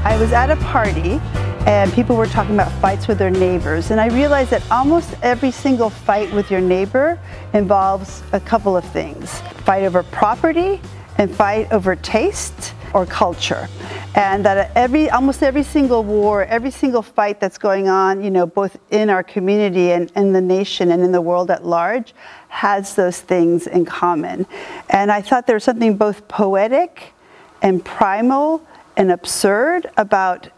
I was at a party and people were talking about fights with their neighbors, and I realized that almost every single fight with your neighbor involves a couple of things. Fight over property and fight over taste or culture. And that almost every single war, every single fight that's going on, both in our community and in the nation and in the world at large, has those things in common. And I thought there was something both poetic and primal and absurd about,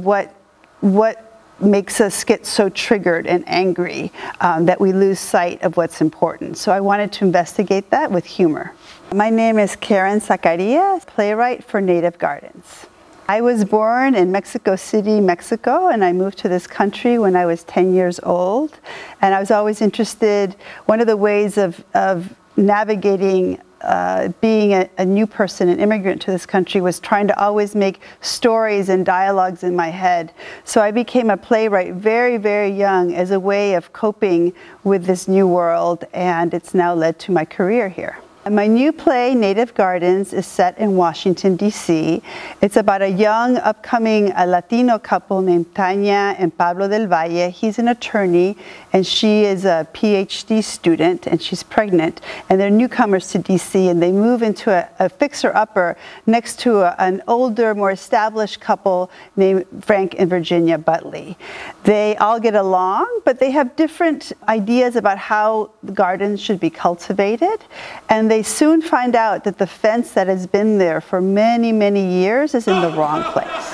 what makes us get so triggered and angry that we lose sight of what's important. So I wanted to investigate that with humor. My name is Zacarías, playwright for Native Gardens. I was born in Mexico City, Mexico, and I moved to this country when I was 10 years old. And I was always interested, one of the ways of navigating being a new person, an immigrant to this country, was trying to always make stories and dialogues in my head. So I became a playwright very, very young as a way of coping with this new world, and it's now led to my career here. My new play, Native Gardens, is set in Washington, D.C. It's about a young, upcoming Latino couple named Tanya and Pablo del Valle. He's an attorney, and she is a PhD student, and she's pregnant. And they're newcomers to D.C., and they move into a fixer-upper next to an older, more established couple named Frank and Virginia Butley. They all get along, but they have different ideas about how the gardens should be cultivated, and they soon find out that the fence that has been there for many, many years is in the wrong place.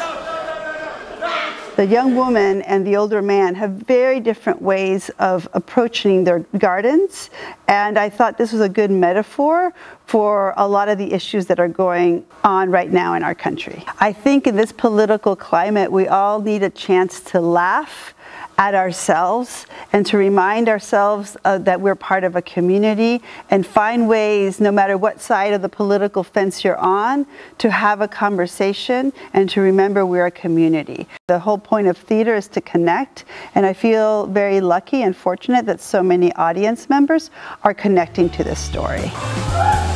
The young woman and the older man have very different ways of approaching their gardens, and I thought this was a good metaphor for a lot of the issues that are going on right now in our country. I think in this political climate, we all need a chance to laugh at ourselves and to remind ourselves that we're part of a community, and find ways, no matter what side of the political fence you're on, to have a conversation and to remember we're a community. The whole point of theater is to connect, and I feel very lucky and fortunate that so many audience members are connecting to this story.